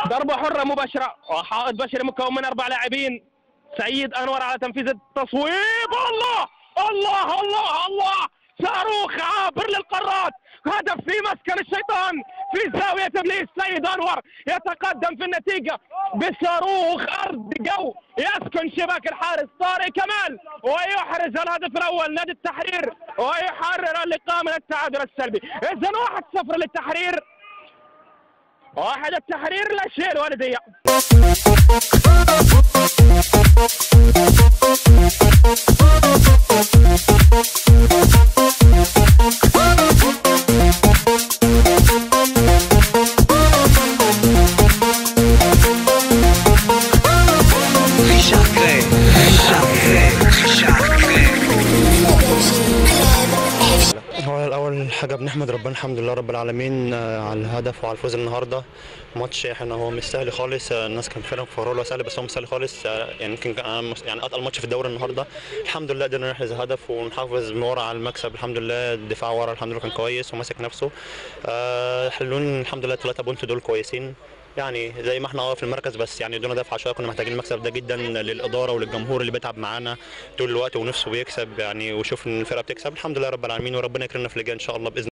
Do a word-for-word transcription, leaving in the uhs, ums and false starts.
ضربة حرة مباشرة وحائط بشري مكون من أربع لاعبين. سعيد أنور على تنفيذ التصويب. الله الله الله الله، صاروخ عابر للقارات، هدف في مسكن الشيطان في زاوية إبليس. سعيد أنور يتقدم في النتيجة بصاروخ أرض جو يسكن شباك الحارس طارق كمال ويحرز الهدف الأول نادي التحرير ويحرر اللقاء من التعادل السلبي. إذن واحد صفر للتحرير، واحد التحرير لا شيء الوالدية. هو الأول حاجة بنحمد ربنا الحمد لله رب العالمين على الهدف وعلى الفوز النهارده. ماتش احنا هو مش سهل خالص، الناس كان فعلا مفكرة سهل بس هو مش سهل خالص، يعني يمكن يعني اتقل ماتش في الدوري النهارده. الحمد لله قدرنا نحرز هدف ونحافظ من ورا على المكسب. الحمد لله الدفاع ورا الحمد لله كان كويس وماسك نفسه. حلون الحمد لله ثلاثة بونت دول كويسين، يعني زي ما احنا اه في المركز بس يعني ادونا دفعه شويه، كنا محتاجين المكسب ده جدا للاداره وللجمهور اللي بيتعب معانا طول الوقت ونفسه بيكسب يعني ويشوف ان الفرقه بتكسب. الحمد لله رب العالمين وربنا يكرمنا في اللي جاي ان شاء الله باذن